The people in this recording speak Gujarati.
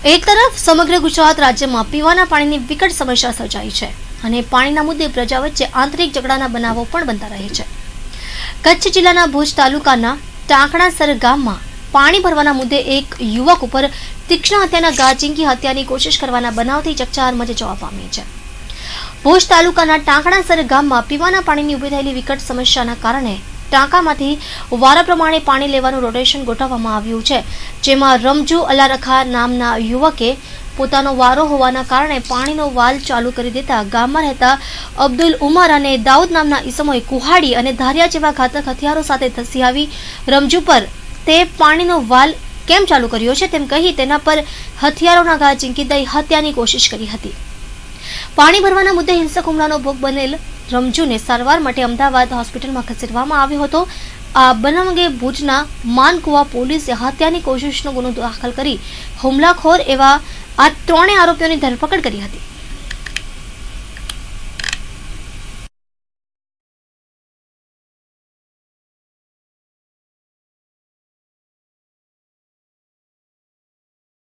એક તરફ સમગ્ર ગુજરાત રાજ્યમાં પીવાના પાણીની વિકટ સમસ્યા સર્જાઈ છે અને પાણીના મુદ્દે પ્રજા વચ્ચે આંતરિક ઝઘડાના બનાવો પણ બનતા રહે છે। કચ્છ જિલ્લાના ભુજ તાલુકાના ટાંકણાસર ગામમાં પાણી ભરવાના મુદ્દે એક યુવક ઉપર તીક્ષ્ણ હત્યાના ઘા ઝીંકી હત્યાની કોશિશ કરવાના બનાવથી ચકચાર મચી જવા પામી છે। ભુજ તાલુકાના ટાંકણાસર ગામમાં પીવાના પાણીની ઊભી થયેલી વિકટ સમસ્યાના કારણે ટાંકામાંથી વારા પ્રમાણે પાણી લેવાનું રોટેશન ગોઠવવામાં આવ્યું છે, જેમાં રમજુ અલારખા નામના યુવકે પોતાનો વારો હોવાના કારણે પાણીનો વાલ ચાલુ કરી દેતા ગામમાં રહેતા અબ્દુલ ઉમર અને દાઉદ નામના ઈસમોએ કુહાડી અને ધારિયા જેવા ઘાતક હથિયારો સાથે ધસી આવી રમજુ પર તે પાણીનો વાલ કેમ ચાલુ કર્યો છે તેમ કહી તેના પર હથિયારોના ઘા ઝીંકી દઈ હત્યાની કોશિશ કરી હતી। પાણી ભરવાના મુદ્દે હિંસક હુમલાનો ભોગ બનેલ રમજુને સારવાર માટે અમદાવાદ હોસ્પિટલમાં ખસેડવામાં આવ્યો હતો। આ બનાવ અંગે ભુજના માનકુવા પોલીસે હત્યાની કોશિશનો ગુનો દાખલ કરી હુમલાખોર એવા આ ત્રણેય આરોપીઓની ધરપકડ કરી હતી।